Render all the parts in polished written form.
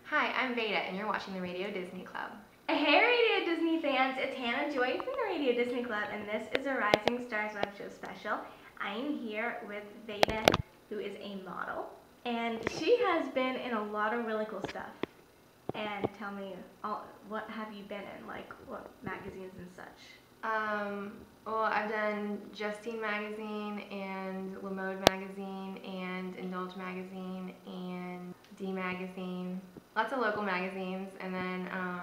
Hi, I'm Veda, and you're watching the Radio Disney Club. Hey Radio Disney fans, it's Hannah Joy from the Radio Disney Club, and this is a Rising Stars Webshow special. I am here with Veda, who is a model, and she has been in a lot of really cool stuff. And tell me, what have you been in, like what magazines and such? Well, I've done Justine magazine and Le Mode magazine and Indulge magazine and D magazine. Lots of local magazines, and then I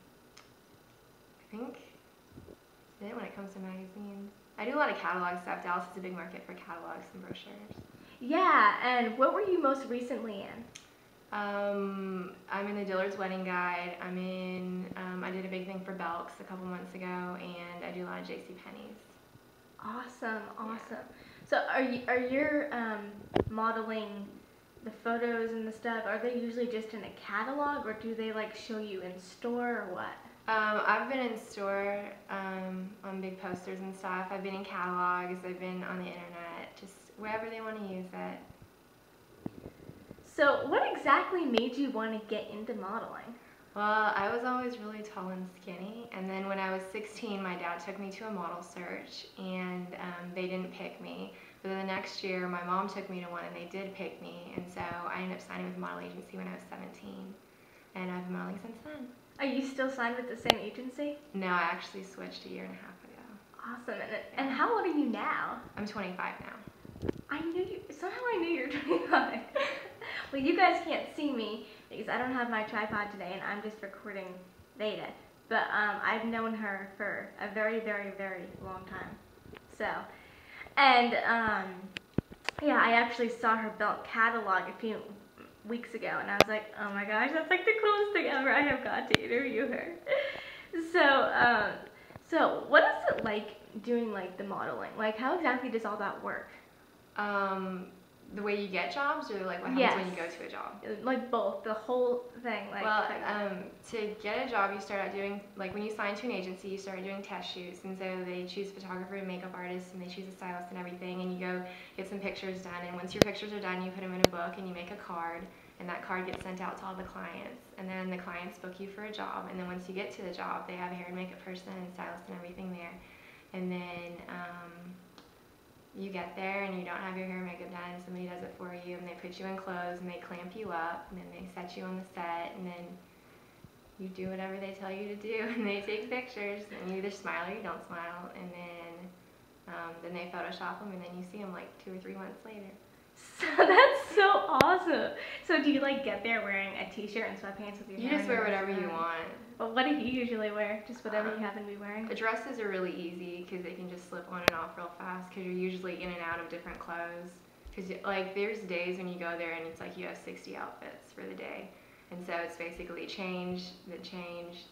think that's it when it comes to magazines. I do a lot of catalog stuff. Dallas is a big market for catalogs and brochures. Yeah, and what were you most recently in? I'm in the Dillard's Wedding Guide. I did a big thing for Belk's a couple months ago, and I do a lot of JCPenney's. Awesome. Yeah. So are your modeling the photos and the stuff, are they usually just in a catalog, or do they like show you in store, or what? I've been in store on big posters and stuff. I've been in catalogs. I've been on the internet, just wherever they want to use it. So what exactly made you want to get into modeling? Well, I was always really tall and skinny, and then when I was 16, my dad took me to a model search, and they didn't pick me. But then the next year, my mom took me to one, and they did pick me, and so I ended up signing with a model agency when I was 17, and I've been modeling since then. Are you still signed with the same agency? No, I actually switched a year and a half ago. Awesome. And how old are you now? I'm 25 now. Somehow I knew you were 25. Well, you guys can't see me because I don't have my tripod today and I'm just recording Veda. But I've known her for a very, very, very long time. So, and yeah, I actually saw her Belk catalog a few weeks ago and I was like, oh my gosh, that's like the coolest thing ever. I have got to interview her. So what is it like doing like the modeling? Like how exactly does all that work? The way you get jobs, or like what happens when you go to a job? Like both, the whole thing. Like, well, to get a job, you start out doing, like when you sign to an agency, you start doing test shoots, and so they choose a photographer and makeup artist, and they choose a stylist and everything, and you go get some pictures done, and once your pictures are done, you put them in a book, and you make a card, and that card gets sent out to all the clients, and then the clients book you for a job, and then once you get to the job, they have a hair and makeup person and stylist and everything there, and then you get there and you don't have your hair and makeup done, somebody does it for you, and they put you in clothes and they clamp you up, and then they set you on the set, and then you do whatever they tell you to do, and they take pictures, and you either smile or you don't smile, and then they Photoshop them, and then you see them like 2 or 3 months later. So that's so awesome. So do you like get there wearing a t-shirt and sweatpants with your hair? You just wear whatever you want. Well, what do you usually wear? Just whatever you happen to be wearing? The dresses are really easy because they can just slip on and off real fast because you're usually in and out of different clothes. Because like there's days when you go there and it's like you have 60 outfits for the day. And so it's basically change, then change,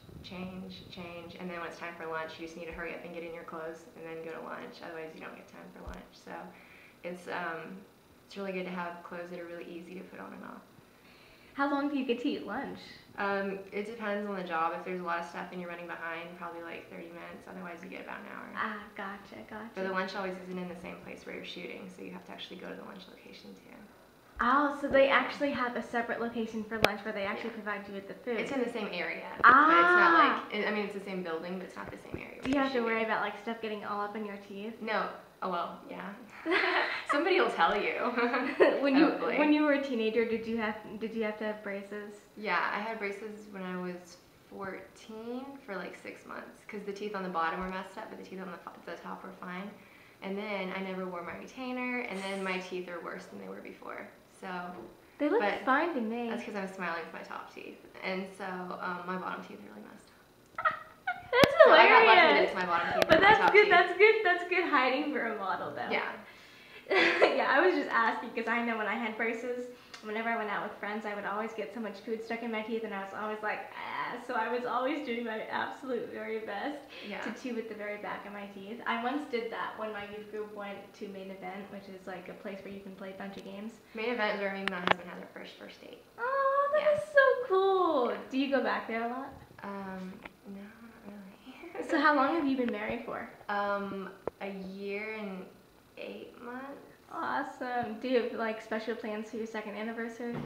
and then when it's time for lunch, you just need to hurry up and get in your clothes and then go to lunch. Otherwise, you don't get time for lunch. So it's really good to have clothes that are really easy to put on and off. How long do you get to eat lunch? It depends on the job. If there's a lot of stuff and you're running behind, probably like 30 minutes. Otherwise, you get about an hour. Ah, gotcha. But the lunch always isn't in the same place where you're shooting, so you have to actually go to the lunch location too. Oh, so they actually have a separate location for lunch where they actually provide you with the food. It's in the same area. Ah. But it's not like, I mean, it's the same building, but it's not the same area. Do you have to worry about like stuff getting all up in your teeth? No. Oh, well, yeah. Somebody will tell you. When you were a teenager, did you have to have braces? Yeah, I had braces when I was 14 for like 6 months because the teeth on the bottom were messed up, but the teeth on the top were fine. And then I never wore my retainer, and then my teeth are worse than they were before. So they look fine to me. That's because I'm smiling with my top teeth, and so my bottom teeth are really messed up. That's hilarious. So I got lucky that it's my bottom teeth. But that's good. Teeth. That's good hiding for a model, though. Yeah. Yeah, I was just asking because I know when I had braces, whenever I went out with friends, I would always get so much food stuck in my teeth, and I was always like, ah. So I was always doing my absolute very best to chew at the very back of my teeth. I once did that when my youth group went to Main Event, which is like a place where you can play a bunch of games. Main Event is where me and my husband had our first date. Oh, that is so cool. Yeah. Do you go back there a lot? No, not really. So how long have you been married for? A year and 8 months. Awesome. Do you have like special plans for your second anniversary?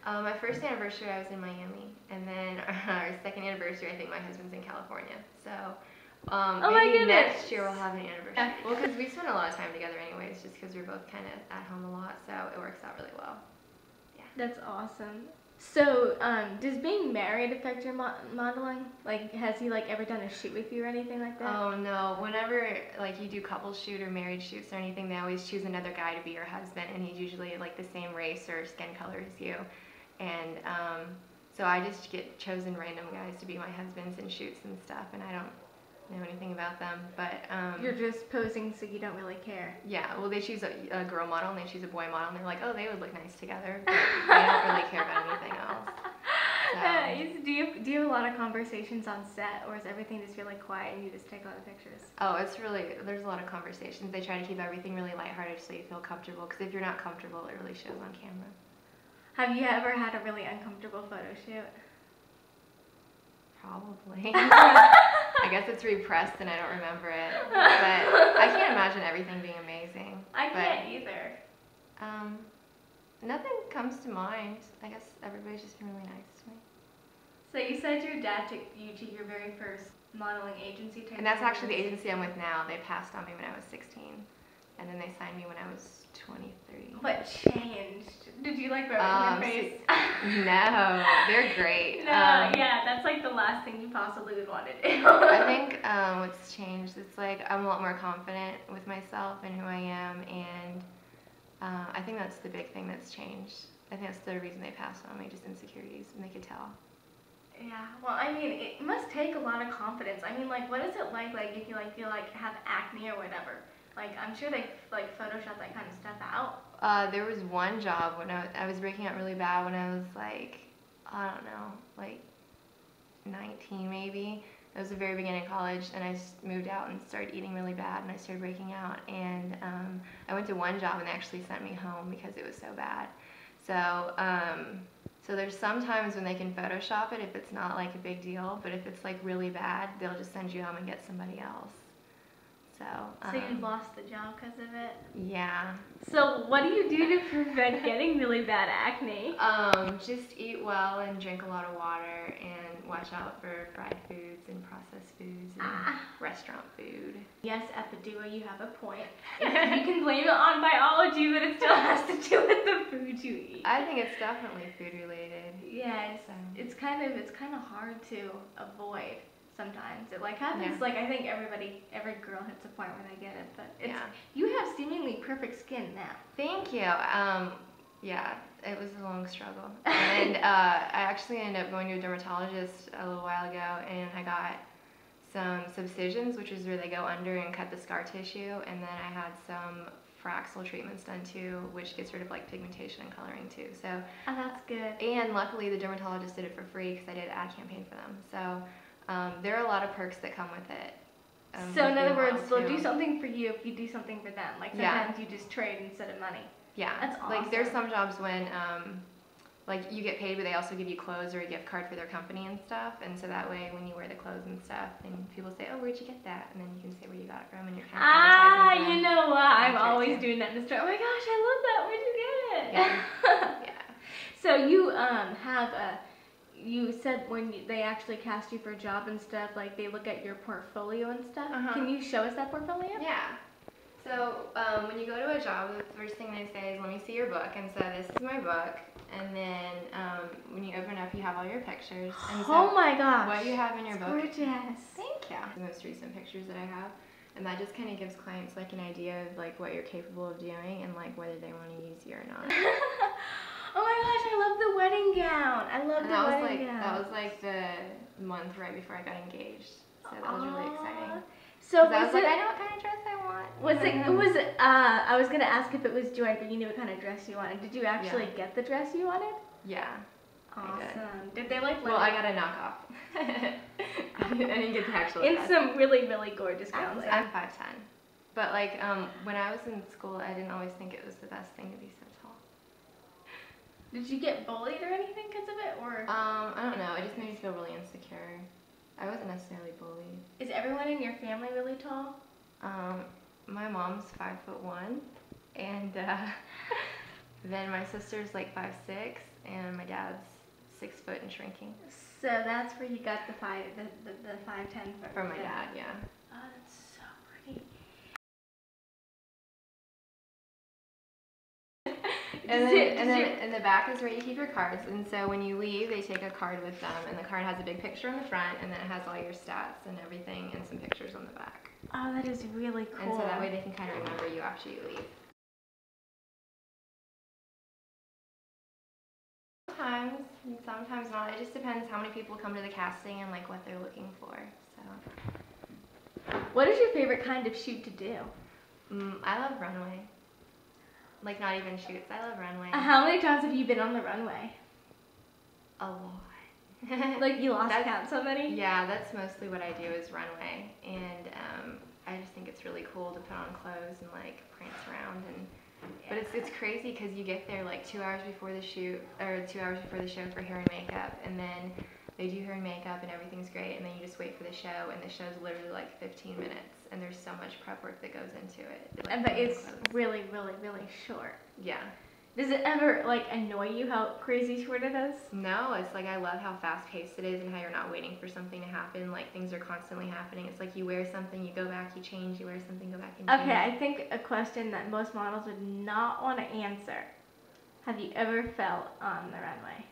My first anniversary, I was in Miami, and then our second anniversary, I think my husband's in California. So Oh my maybe goodness. next year we'll have an anniversary. Yeah. Well, because we spend a lot of time together anyways, just because we're both kind of at home a lot, so it works out really well. Yeah. That's awesome. So, does being married affect your modeling? Like, has he like ever done a shoot with you or anything like that? Oh no, whenever like you do couple shoot or married shoots or anything, they always choose another guy to be your husband, and he's usually like the same race or skin color as you. And so I just get chosen random guys to be my husbands in shoots and stuff, and I don't know anything about them, but You're just posing, so you don't really care. yeah, well, they choose a girl model and they choose a boy model, and they're like, oh, they would look nice together, but they don't really care about anything else. So. Do you have a lot of conversations on set, or is everything just really quiet and you just take a lot of pictures? Oh, there's a lot of conversations. They try to keep everything really lighthearted so you feel comfortable, because if you're not comfortable, it really shows on camera. Have you ever had a really uncomfortable photo shoot? Probably. I guess it's repressed and I don't remember it. But I can't imagine everything being amazing. I can't either. Nothing comes to mind. I guess everybody's just been really nice to me. So you said your dad took you to your very first modeling agency. And that's actually the agency I'm with now. They passed on me when I was 16. And then they signed me when I was 23. What changed? Did you like rub it in your face? No, they're great. No, yeah, that's like the last thing you possibly would want to do. I think what's changed, it's like I'm a lot more confident with myself and who I am, and I think that's the big thing that's changed. I think that's the reason they passed on me, just insecurities, and they could tell. Yeah, well, I mean, it must take a lot of confidence. I mean, like, what is it like if you like feel like have acne or whatever? Like, I'm sure they like Photoshop that kind of stuff out. There was one job when I was breaking out really bad when I was like, I don't know, like 19 maybe. It was the very beginning of college, and I just moved out and started eating really bad, and I started breaking out. And I went to one job, and they actually sent me home because it was so bad. So, so there's some times when they can Photoshop it if it's not like a big deal, but if it's like really bad, they'll just send you home and get somebody else. So you lost the job because of it? Yeah. So what do you do to prevent getting really bad acne? Just eat well and drink a lot of water, and watch out for fried foods and processed foods and restaurant food. Yes, at the duo you have a point. You can blame it on biology, but it still has to do with the food you eat. I think it's definitely food related. Yes, it's kind of hard to avoid. Sometimes it like happens. Like I think every girl hits a point where they get it, but you have seemingly perfect skin now. Thank you. Yeah, it was a long struggle, and I actually ended up going to a dermatologist a little while ago, and I got some subcisions, which is where they go under and cut the scar tissue, and then I had some Fraxel treatments done too, which gets rid of like pigmentation and coloring too. So that's good. And luckily the dermatologist did it for free because I did an ad campaign for them. So. There are a lot of perks that come with it. So in other words, they'll do something for you if you do something for them. Like sometimes you just trade instead of money. Yeah. That's awesome. Like there's some jobs when like you get paid, but they also give you clothes or a gift card for their company and stuff. And so that way when you wear the clothes and stuff, and people say, oh, where'd you get that? And then you can say where you got it from, and you're kind of advertising you know what? I'm always doing that in the store. Oh my gosh, I love that. Where'd you get it? Yeah. Yeah. So you have a... You said when they actually cast you for a job and stuff, like they look at your portfolio and stuff. Can you show us that portfolio? Yeah. So when you go to a job, the first thing they say is, let me see your book. And so this is my book. And then when you open up, you have all your pictures. And so oh my gosh. What you have in your book. Gorgeous. Thank you. The most recent pictures that I have. And that just kind of gives clients like an idea of like what you're capable of doing and like whether they want to use you or not. Oh my gosh, I love the wedding gown. I love the wedding gown. That was like the month right before I got engaged. So that was really exciting. So I was like, I know what kind of dress I want. I was gonna ask if it was joined, but you knew what kind of dress you wanted. Did you actually get the dress you wanted? Yeah. Awesome. Did they like? Well, I got a knockoff. I didn't get the actual in dress. Some really, really gorgeous gowns. I'm 5'10", but like when I was in school, I didn't always think it was the best thing to be so tall. Did you get bullied or anything because of it, or? I don't know. It just made me feel really insecure. I wasn't necessarily bullied. Is everyone in your family really tall? My mom's 5'1", and Then my sister's like 5'6", and my dad's 6 foot and shrinking. So that's where you got the 5'10" From my dad, yeah. Oh, that's so pretty. And then in the back is where you keep your cards. And so when you leave, they take a card with them, and the card has a big picture in the front, and then it has all your stats and everything, and some pictures on the back. Oh, that is really cool. And so that way they can kind of remember you after you leave. Sometimes not. It just depends how many people come to the casting and like what they're looking for. So. What is your favorite kind of shoot to do? I love runway. Like not even shoots. I love runway. How many times have you been on the runway? A lot. Like you lost count so many? Yeah, that's mostly what I do is runway, and I just think it's really cool to put on clothes and like prance around and. But it's crazy because you get there like 2 hours before the shoot, or 2 hours before the show for hair and makeup, and then they do hair and makeup and everything's great, and then you just wait for the show, and the show's literally like 15 minutes, and there's so much prep work that goes into it. Like, but it's really, really, really short. Yeah. Does it ever like annoy you how crazy short it is? No, it's like I love how fast paced it is and how you're not waiting for something to happen. Like things are constantly happening. It's like you wear something, you go back, you change, you wear something, go back and change. Okay, I think a question that most models would not want to answer. Have you ever felt on the runway?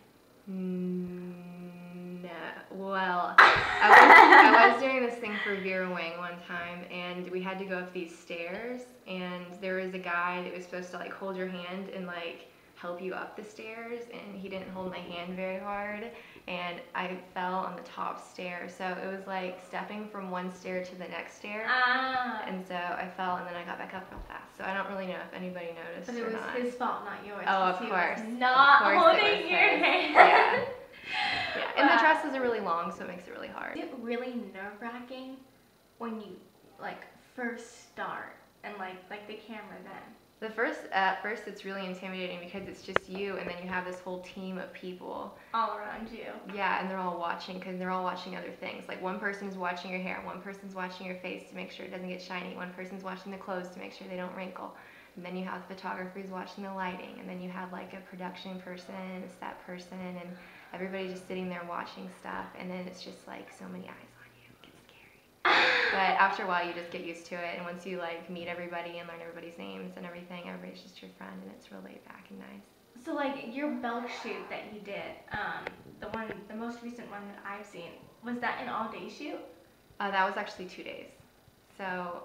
No. Well, I was doing this thing for Vera Wang one time, and we had to go up these stairs, and there was a guy that was supposed to like hold your hand and like help you up the stairs, and he didn't hold my hand very hard, and I fell on the top stair. So it was like stepping from one stair to the next stair, and so I fell, and then I got back up real fast. So I don't really know if anybody noticed. But it was his fault, not yours. Oh, of course. Not holding your hand. Yeah. Yeah, and the dresses are really long, so it makes it really hard. Is it really nerve-wracking when you like first start and like the camera then? At first it's really intimidating because it's just you, and then you have this whole team of people all around you. Yeah, and they're all watching because they're all watching other things. Like one person's watching your hair, one person's watching your face to make sure it doesn't get shiny, one person's watching the clothes to make sure they don't wrinkle. And then you have photographers watching the lighting, and then you have like a production person, a set person, and everybody just sitting there watching stuff, and then it's just like so many eyes on you. It gets scary. But after a while you just get used to it, and once you like meet everybody and learn everybody's names and everything, everybody's just your friend, and it's real laid back and nice. So like your Belk shoot that you did, the most recent one that I've seen, was that an all-day shoot? That was actually 2 days. So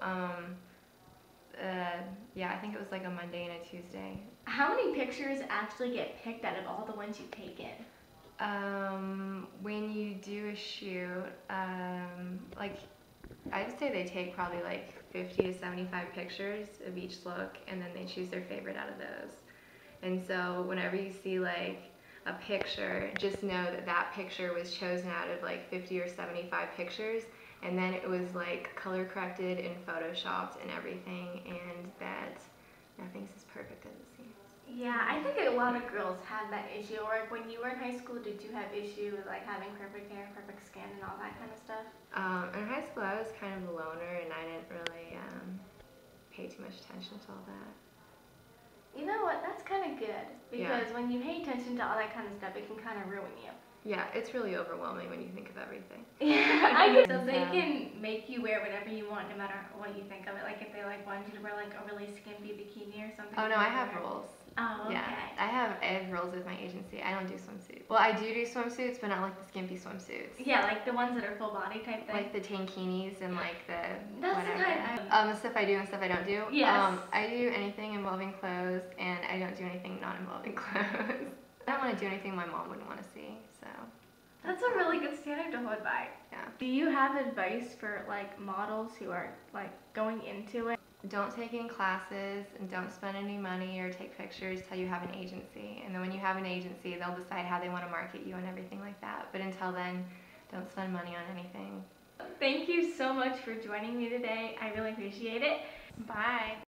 yeah, I think it was like a Monday and a Tuesday. How many pictures actually get picked out of all the ones you've taken? When you do a shoot, like I'd say they take probably like 50 to 75 pictures of each look, and then they choose their favorite out of those. And so whenever you see like a picture, just know that that picture was chosen out of like 50 or 75 pictures, and then it was like color corrected and photoshopped and everything, and that nothing's as perfect as it seems. Yeah, I think a lot of girls have that issue. Or like when you were in high school, did you have issue with like having perfect hair, perfect skin, and all that kind of stuff? In high school, I was kind of a loner, and I didn't really pay too much attention to all that. You know what? That's kind of good, because when you pay attention to all that kind of stuff, it can kind of ruin you. Yeah, it's really overwhelming when you think of everything. Yeah, so they can make you wear whatever you want, no matter what you think of it. Like if they like want you to wear like a really skimpy bikini or something. Oh no, I have rules. Oh, okay. Yeah, I have rules with my agency. I don't do swimsuits. Well, I do swimsuits, but not like the skimpy swimsuits. Yeah, like the ones that are full body type thing. Like the tankinis and like the That's whatever. the kind the stuff I do and stuff I don't do. Yes. I do anything involving clothes, and I don't do anything not involving clothes. I don't want to do anything my mom wouldn't want to see, so. That's a really good standard to hold by. Yeah. Do you have advice for like models who are like going into it? Don't take any classes, and don't spend any money or take pictures till you have an agency. And then when you have an agency, they'll decide how they want to market you and everything like that. But until then, don't spend money on anything. Thank you so much for joining me today. I really appreciate it. Bye.